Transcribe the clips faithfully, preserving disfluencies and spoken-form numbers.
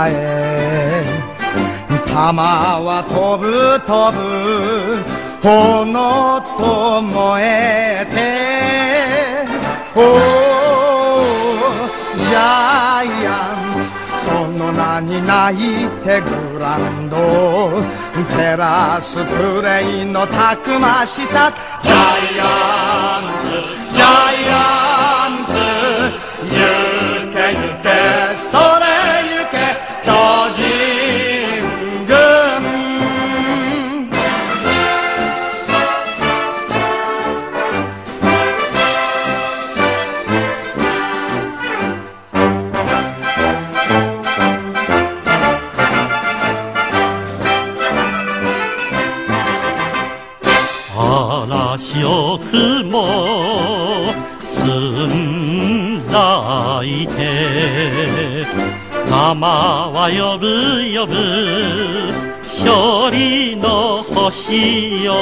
空へ玉は飛ぶ飛ぶ炎と燃えておージャイアンツその名に泣いてグランド照らすプレイのたくましさジャイアンツジャイアンツ行け行けそれ行け巨人軍嵐よくもつんざいて玉は呼ぶ呼ぶ勝利の星よ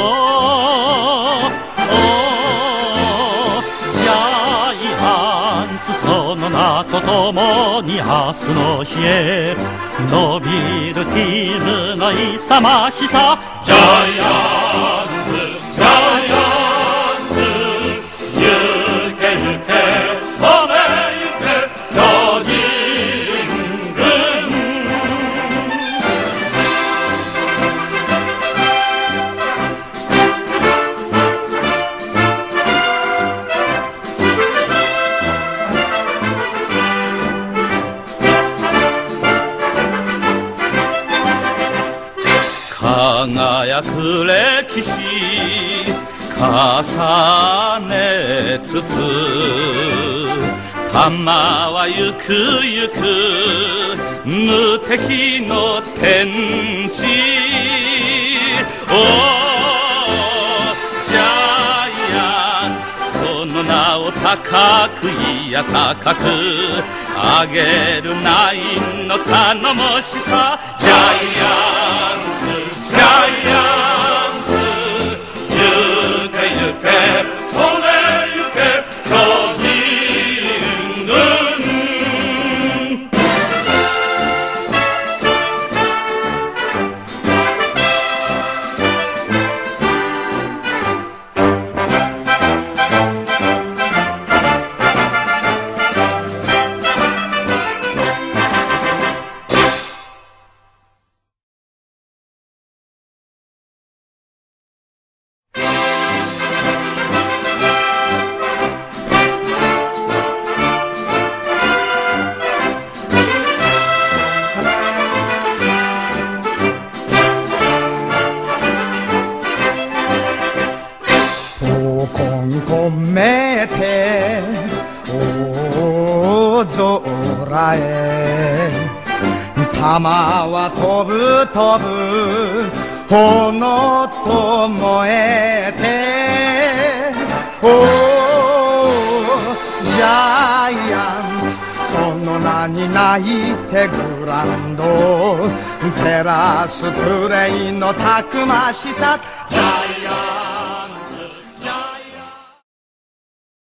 ジャイアンツその名とともに明日の日へ伸びるチームの勇ましさジャイアンツジャイアンツ行け行けそれ行け巨人軍輝く歴史重ねつつ玉はゆくゆく無敵の天地おジャイアンツその名を高くいや高く上げるナインの頼もしさジャイアンツジャイアンツ行け行けそれ行け巨人軍込めて大空へ玉は飛ぶ飛ぶ炎と燃えておージャイアンツその名に泣いてグランド照らすプレイのたくましさジャイアンツ